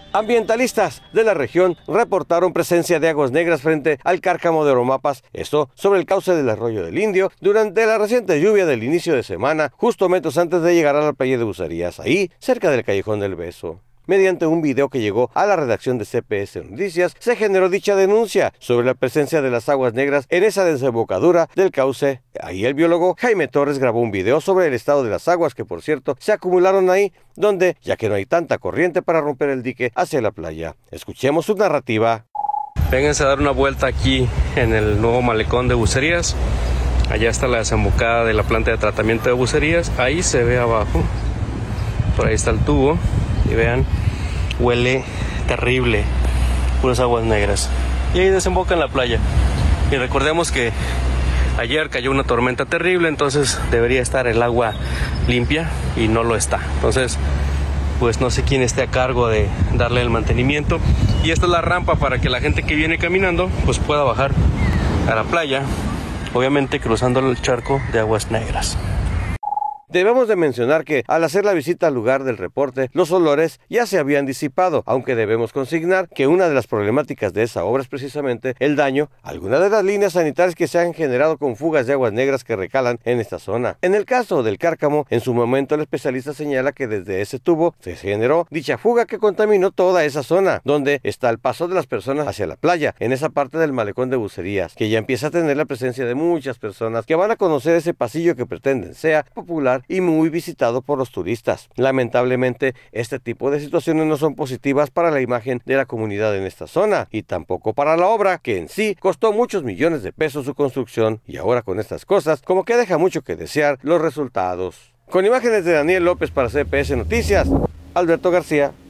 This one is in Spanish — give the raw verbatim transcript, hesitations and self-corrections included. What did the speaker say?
Ambientalistas de la región reportaron presencia de aguas negras frente al cárcamo de Oromapas, esto sobre el cauce del arroyo del Indio, durante la reciente lluvia del inicio de semana, justo metros antes de llegar a la playa de Bucerías, ahí, cerca del Callejón del Beso. Mediante un video que llegó a la redacción de C P S Noticias, se generó dicha denuncia sobre la presencia de las aguas negras en esa desembocadura del cauce. Ahí el biólogo Jaime Torres grabó un video sobre el estado de las aguas que, por cierto, se acumularon ahí, donde, ya que no hay tanta corriente para romper el dique hacia la playa. Escuchemos su narrativa. Vénganse a dar una vuelta aquí en el nuevo malecón de Bucerías. Allá está la desembocada de la planta de tratamiento de Bucerías. Ahí se ve abajo. Por ahí está el tubo. Y vean, huele terrible, puras aguas negras. Y ahí desemboca en la playa. Y recordemos que ayer cayó una tormenta terrible, entonces debería estar el agua limpia y no lo está. Entonces, pues no sé quién esté a cargo de darle el mantenimiento. Y esta es la rampa para que la gente que viene caminando pues pueda bajar a la playa, obviamente cruzando el charco de aguas negras. Debemos de mencionar que al hacer la visita al lugar del reporte, los olores ya se habían disipado, aunque debemos consignar que una de las problemáticas de esa obra es precisamente el daño a algunas de las líneas sanitarias que se han generado con fugas de aguas negras que recalan en esta zona. En el caso del cárcamo, en su momento el especialista señala que desde ese tubo se generó dicha fuga que contaminó toda esa zona, donde está el paso de las personas hacia la playa, en esa parte del malecón de Bucerías, que ya empieza a tener la presencia de muchas personas que van a conocer ese pasillo que pretenden sea popular y muy visitado por los turistas. Lamentablemente, este tipo de situaciones no son positivas para la imagen de la comunidad en esta zona y tampoco para la obra, que en sí costó muchos millones de pesos su construcción, y ahora con estas cosas, como que deja mucho que desear los resultados. Con imágenes de Daniel López para C P S Noticias, Alberto García.